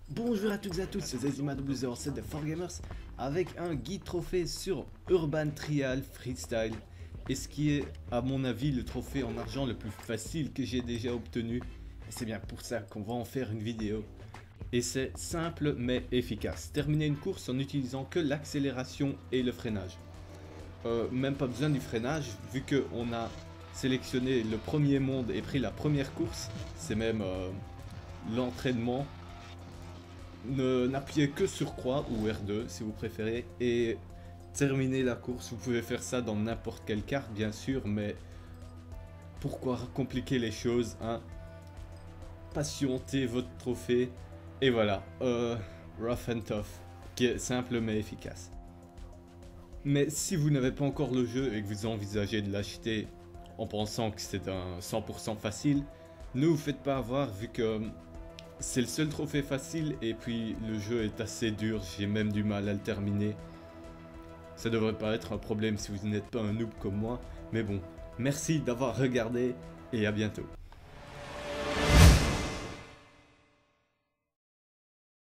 Bonjour à toutes et à tous, c'est Zezima007 de 4Gamers avec un guide trophée sur Urban Trial Freestyle et ce qui est à mon avis le trophée en argent le plus facile que j'ai déjà obtenu. Et c'est bien pour ça qu'on va en faire une vidéo. Et c'est simple mais efficace. Terminer une course en utilisant que l'accélération et le freinage. Même pas besoin du freinage vu qu'on a sélectionné le premier monde et pris la première course. C'est même l'entraînement. N'appuyez que sur croix ou R2 si vous préférez et terminez la course. Vous pouvez faire ça dans n'importe quelle carte bien sûr, mais pourquoi compliquer les choses, hein? Patientez votre trophée et voilà, Rough and Tough, qui est simple mais efficace. Mais si vous n'avez pas encore le jeu et que vous envisagez de l'acheter en pensant que c'est un 100% facile, ne vous faites pas avoir vu que c'est le seul trophée facile et puis le jeu est assez dur, j'ai même du mal à le terminer. Ça devrait pas être un problème si vous n'êtes pas un noob comme moi, mais bon, merci d'avoir regardé et à bientôt.